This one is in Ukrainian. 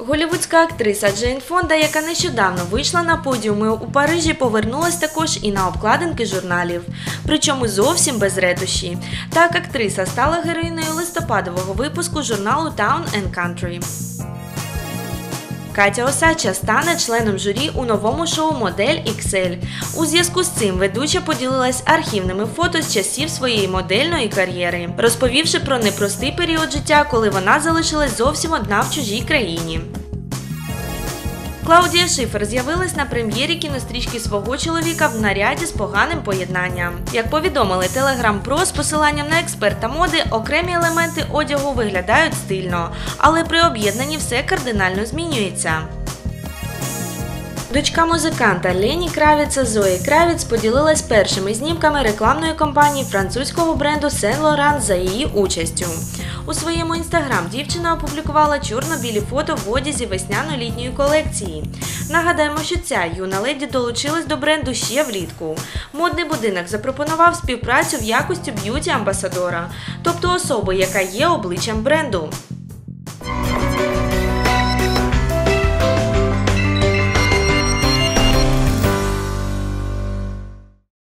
Голлівудська актриса Джейн Фонда, яка нещодавно вийшла на подіуми у Парижі, повернулась також і на обкладинки журналів. Причому зовсім без ретуші. Так, актриса стала героїною листопадового випуску журналу Town & Country. Катя Осадча стане членом журі у новому шоу «Модель XL». У зв'язку з цим ведуча поділилась архівними фото з часів своєї модельної кар'єри, розповівши про непростий період життя, коли вона залишилась зовсім одна в чужій країні. Клаудія Шифер з'явилась на прем'єрі кінострічки свого чоловіка в наряді з поганим поєднанням. Як повідомили Telegram Pro з посиланням на експерта моди, окремі елементи одягу виглядають стильно, але при об'єднанні все кардинально змінюється. Дочка музиканта Лені Кравіца Зої Кравіц поділилась першими знімками рекламної кампанії французького бренду Saint Laurent за її участю. У своєму інстаграм дівчина опублікувала чорно-білі фото в одязі весняно-літньої колекції. Нагадаємо, що ця юна леді долучилась до бренду ще влітку. Модний будинок запропонував співпрацю в якості б'юті-амбасадора, тобто особи, яка є обличчям бренду.